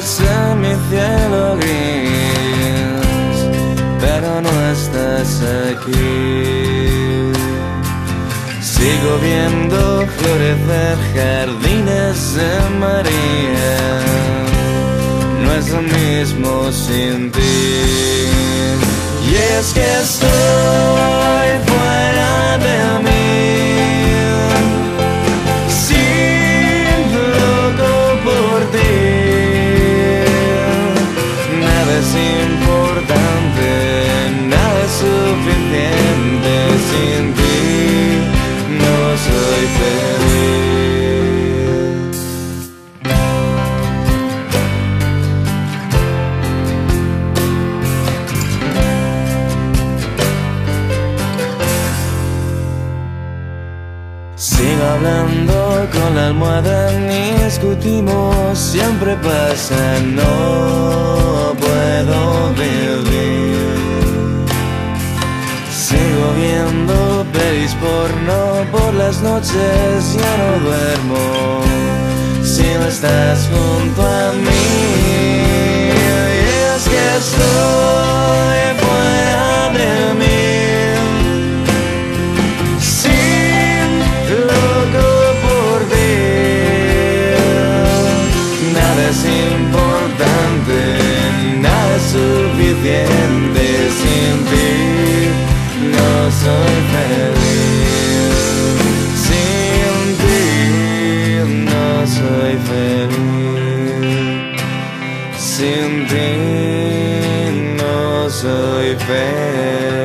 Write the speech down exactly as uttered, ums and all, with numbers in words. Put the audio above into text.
Vives en mi cielo gris, pero no estás aquí. Sigo viendo florecer jardines de María, no es lo mismo sin ti. Y es que estoy fuera de mí, sin loco por ti. Nada es importante, nada es suficiente sin ti. No soy feliz. Sigo hablando con la almohada, discutimos, siempre pasa, no puedo vivir. Sigo viendo pelis porno por las noches, ya no duermo si no estás junto a mí. Y es que estoy fuera de mí, sin loco por ti. Nada es importante, nada es suficiente sin ti. No soy feliz sin ti, no soy feliz sin ti, no soy feliz.